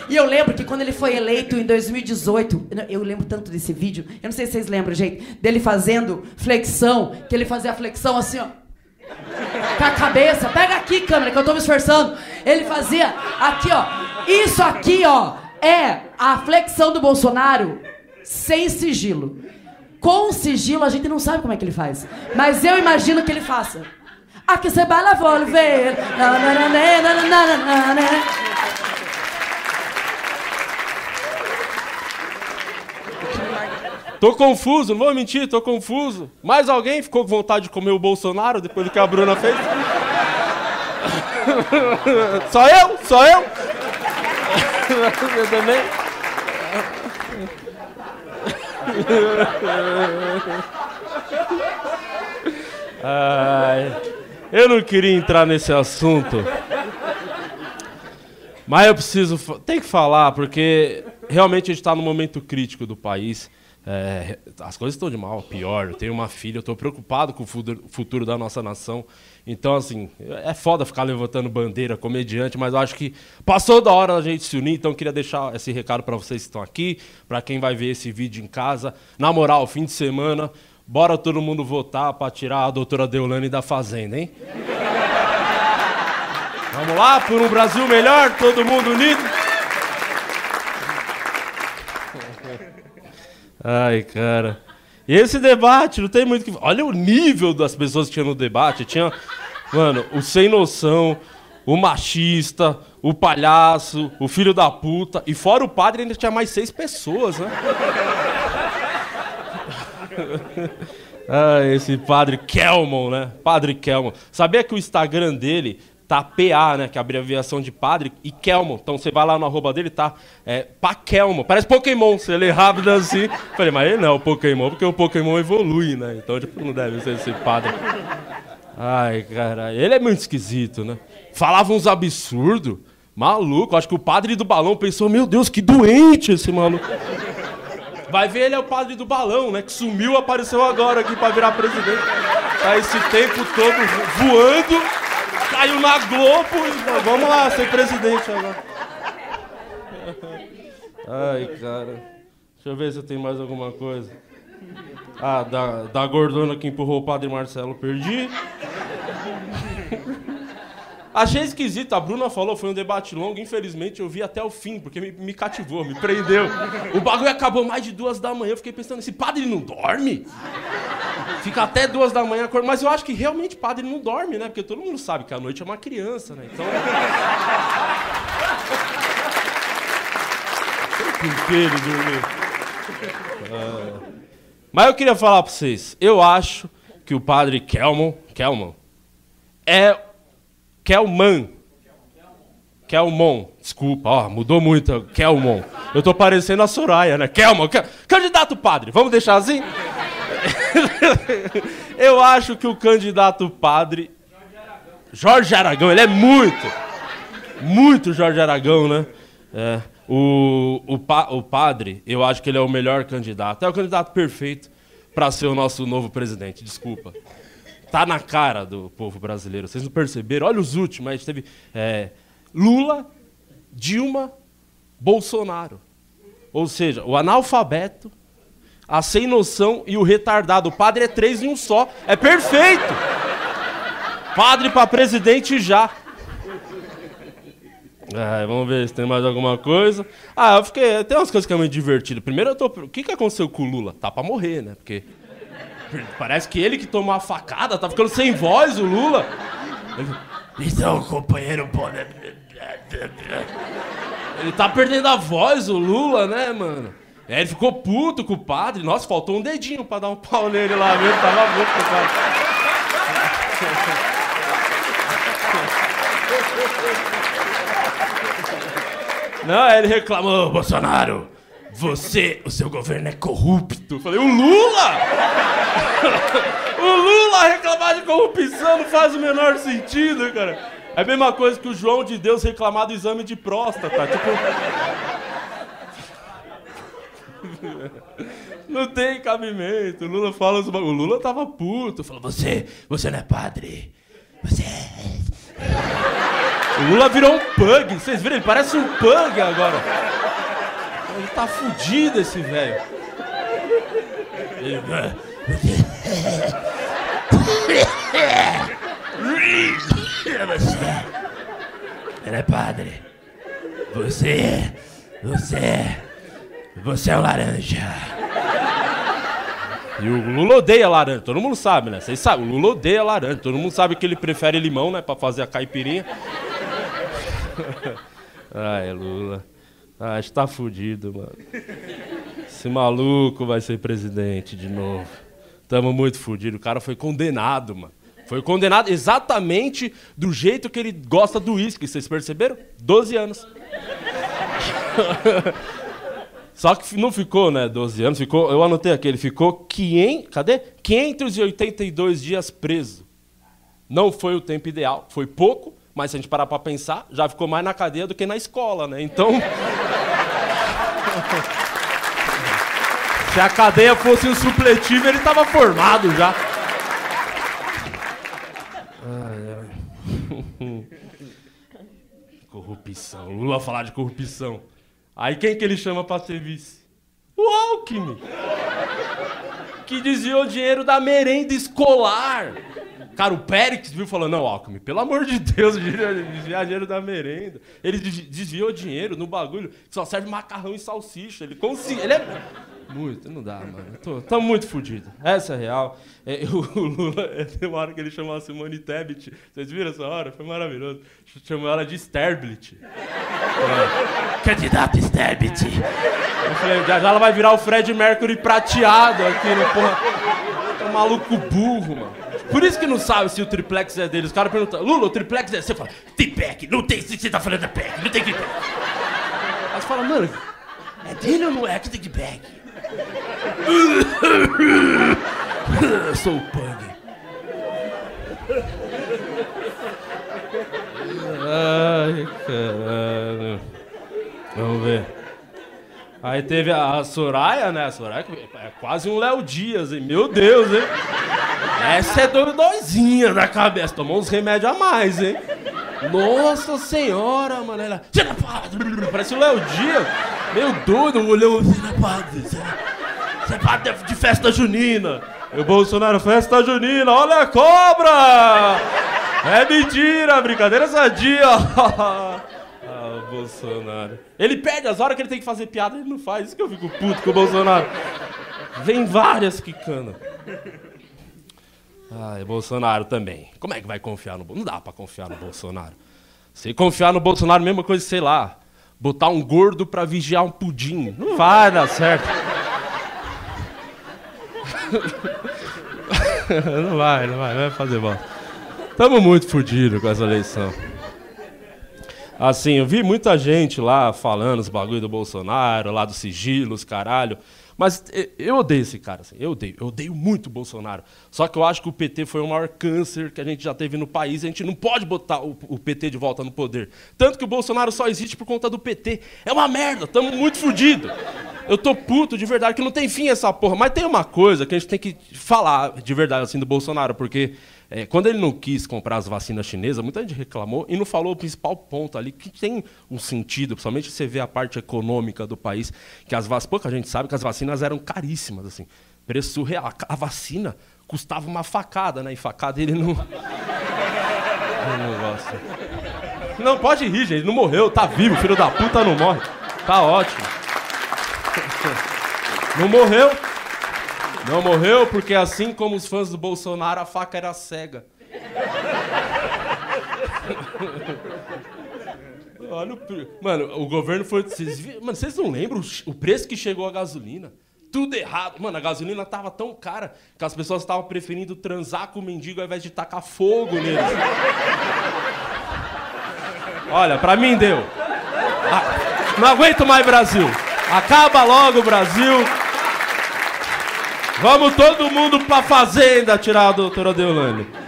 E eu lembro que quando ele foi eleito em 2018, eu lembro tanto desse vídeo, eu não sei se vocês lembram, gente, dele fazendo flexão, que ele fazia a flexão assim, ó. Com a cabeça, pega aqui, câmera, que eu tô me esforçando. Ele fazia aqui, ó. Isso aqui, ó, é a flexão do Bolsonaro sem sigilo. Com sigilo, a gente não sabe como é que ele faz. Mas eu imagino que ele faça. Aqui você baila, vou ver. Tô confuso, não vou mentir, tô confuso. Mais alguém ficou com vontade de comer o Bolsonaro depois do que a Bruna fez? Só eu? Só eu? Eu também? Ai, eu não queria entrar nesse assunto. Mas eu preciso... Tem que falar, porque realmente a gente tá num momento crítico do país. As coisas estão de mal a pior. Eu tenho uma filha, eu tô preocupado com o futuro da nossa nação. Então, assim, é foda ficar levantando bandeira, comediante, mas eu acho que passou da hora da gente se unir. Então, eu queria deixar esse recado pra vocês que estão aqui, pra quem vai ver esse vídeo em casa. Na moral, fim de semana, bora todo mundo votar pra tirar a doutora Deolane da Fazenda, hein? Vamos lá, por um Brasil melhor, todo mundo unido. Ai, cara. E esse debate, não tem muito que... Olha o nível das pessoas que tinha no debate. Tinha, mano, o sem noção, o machista, o palhaço, o filho da puta. E fora o padre ainda tinha mais 6 pessoas, né? Ah, esse padre Kelmon, né? Padre Kelmon. Sabia que o Instagram dele... tá PA, né, que é a abreviação de padre, e Kelmon. Então você vai lá no arroba dele, tá Pakelmon. Parece Pokémon, você lê rápido assim. Falei, mas ele não é o Pokémon, porque o Pokémon evolui, né? Então tipo, não deve ser esse padre. Ai, caralho. Ele é muito esquisito, né? Falava uns absurdos. Maluco. Acho que o padre do balão pensou, meu Deus, que doente esse maluco. Vai ver, ele é o padre do balão, né? Que sumiu, apareceu agora aqui pra virar presidente. Tá esse tempo todo voando. Caiu na Globo e vamos lá, ser presidente agora. Ai, cara. Deixa eu ver se eu tenho mais alguma coisa. Ah, da gordona que empurrou o padre Marcelo, perdi. Achei esquisito, a Bruna falou, foi um debate longo, infelizmente eu vi até o fim, porque me cativou, me prendeu. O bagulho acabou mais de 2 da manhã, eu fiquei pensando, esse padre não dorme? Fica até 2 da manhã, mas eu acho que realmente padre não dorme, né? Porque todo mundo sabe que a noite é uma criança, né? Então... Por que ele dormiu? Mas eu queria falar pra vocês, eu acho que o padre Kelmon é... Kelmon, desculpa, ó, mudou muito, Kelmon. Eu tô parecendo a Soraya, né? Kelmon, candidato padre, vamos deixar assim? Eu acho que o candidato padre... Jorge Aragão, ele é muito Jorge Aragão, né? O padre, eu acho que ele é o melhor candidato. É o candidato perfeito para ser o nosso novo presidente, desculpa. Tá na cara do povo brasileiro. Vocês não perceberam? Olha os últimos. A gente teve Lula, Dilma, Bolsonaro. Ou seja, o analfabeto, a sem noção e o retardado. O padre é 3 em um só. É perfeito! Padre para presidente já. Vamos ver se tem mais alguma coisa. Tem umas coisas que é muito divertido. Primeiro, o que aconteceu com o Lula? Tá pra morrer, né? Porque... Parece que ele que tomou a facada, tá ficando sem voz o Lula. Então, companheiro, pode... Ele tá perdendo a voz, o Lula, né, mano? Ele ficou puto com o padre. Nossa, faltou um dedinho pra dar um pau nele lá mesmo. Tava muito com o padre. Não, ele reclamou, Bolsonaro. O seu governo é corrupto. Eu falei, o Lula? O Lula reclamar de corrupção não faz o menor sentido, cara. É a mesma coisa que o João de Deus reclamar do exame de próstata. Tipo... Não tem cabimento. O Lula fala... O Lula tava puto. Falou, você não é padre. Você... O Lula virou um pug. Vocês viram? Ele parece um pug agora. Ele tá fudido, esse velho. Ele é padre. Você é o laranja. E o Lula odeia laranja, todo mundo sabe, né? Vocês sabem, o Lula odeia laranja. Todo mundo sabe que ele prefere limão, né? Pra fazer a caipirinha. Ai, Lula. Ah, a gente tá fudido, mano. Esse maluco vai ser presidente de novo. Tamo muito fudido. O cara foi condenado, mano. Foi condenado exatamente do jeito que ele gosta do uísque. Vocês perceberam? 12 anos. Só que não ficou, né, 12 anos, ficou, eu anotei aqui, ele ficou 582 dias preso. Não foi o tempo ideal, foi pouco, mas se a gente parar pra pensar, já ficou mais na cadeia do que na escola, né? Então... se a cadeia fosse um supletivo, ele tava formado já. Corrupção, Lula falar de corrupção. Aí quem que ele chama pra ser vice? O Alckmin! Que desviou dinheiro da merenda escolar. Cara, o Périx viu e falou, não, Alckmin, pelo amor de Deus, desviar dinheiro da merenda. Ele desviou dinheiro no bagulho que só serve macarrão e salsicha. Ele conseguiu, ele é... Muito, não dá, mano. Tô muito fudido. Essa é a real. O Lula, tem uma hora que ele chamou a Simone Tebet. Vocês viram essa hora? Foi maravilhoso. Chamou ela de Sterblit. Candidato Sterblit. Eu falei, já ela vai virar o Fred Mercury prateado aqui no porra. É um maluco burro, mano. Por isso que não sabe se o triplex é dele. Os caras perguntam, Lula, o triplex é... Você fala, tem PEC, não tem... Você tá falando da PEC, não tem que... Aí você fala, mano, é dele ou não é? Que tem que PEC? Eu sou o Pug. Ai, caralho. Vamos ver. Aí teve a Soraya, né? A Soraya é quase um Léo Dias, hein? Meu Deus, hein? Essa é doidozinha da cabeça. Tomou uns remédios a mais, hein? Nossa senhora, mano. Ela... Parece o Léo Dias. Meio doido, olhou assim na padre. Você é padre de festa junina. E o Bolsonaro, festa junina, olha a cobra! É mentira, brincadeira sadia. Ah, o Bolsonaro. Ele perde as horas que ele tem que fazer piada, ele não faz. Isso que eu fico puto com o Bolsonaro. Vem várias quicanas. Ai, Bolsonaro também. Como é que vai confiar no Bolsonaro? Não dá pra confiar no Bolsonaro. Se confiar no Bolsonaro, mesma coisa, sei lá. Botar um gordo pra vigiar um pudim. Não vai dar certo. Não vai fazer bosta. Tamo muito fudidos com essa eleição. Assim, eu vi muita gente lá falando os bagulho do Bolsonaro, lá dos sigilos, caralho. Mas eu odeio esse cara, assim, eu odeio muito o Bolsonaro. Só que eu acho que o PT foi o maior câncer que a gente já teve no país. A gente não pode botar o PT de volta no poder. Tanto que o Bolsonaro só existe por conta do PT. É uma merda, tamo muito fudidos. Eu tô puto de verdade, que não tem fim essa porra. Mas tem uma coisa que a gente tem que falar de verdade, assim, do Bolsonaro. Porque quando ele não quis comprar as vacinas chinesas, muita gente reclamou e não falou o principal ponto ali, que tem um sentido, principalmente você vê a parte econômica do país, que pouca gente sabe que as vacinas eram caríssimas, assim, preço surreal. A vacina custava uma facada, né? E facada ele não... Eu não gosto. Não, pode rir, gente, não morreu, tá vivo, filho da puta não morre. Tá ótimo. Não morreu. Não morreu porque, assim como os fãs do Bolsonaro, a faca era cega. Olha Mano, o governo foi... Mano, vocês não lembram o preço que chegou a gasolina? Tudo errado. Mano, a gasolina tava tão cara que as pessoas estavam preferindo transar com o mendigo ao invés de tacar fogo nele. Olha, pra mim deu. Não aguento mais Brasil. Acaba logo o Brasil. Vamos todo mundo pra fazenda tirar a doutora Deolane.